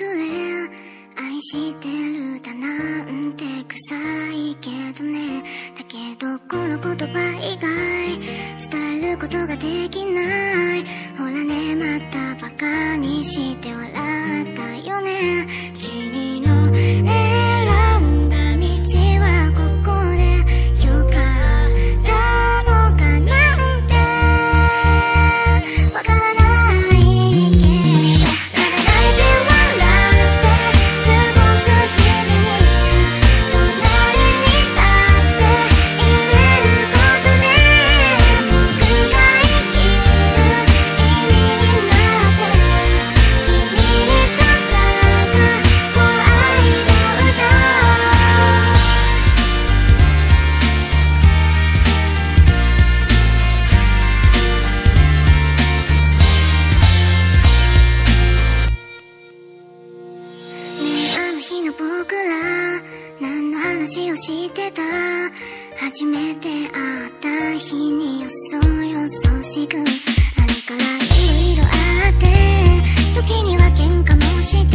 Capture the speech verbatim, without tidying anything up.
れ愛してるだなんて臭いけどね。だけどこの言葉以外伝えることができない。ほらね、またバカにして笑ったよね。君の選んだ道はここでよかったのかなんてわからないけど、ただ泣いて笑って過ごす日々に隣に立っていれることで僕が生きる意味になって君に捧ぐ愛の歌。あの日の僕ら何の話をしてた？初めて会った日によそよそしくあれからいろいろあって時には喧嘩もして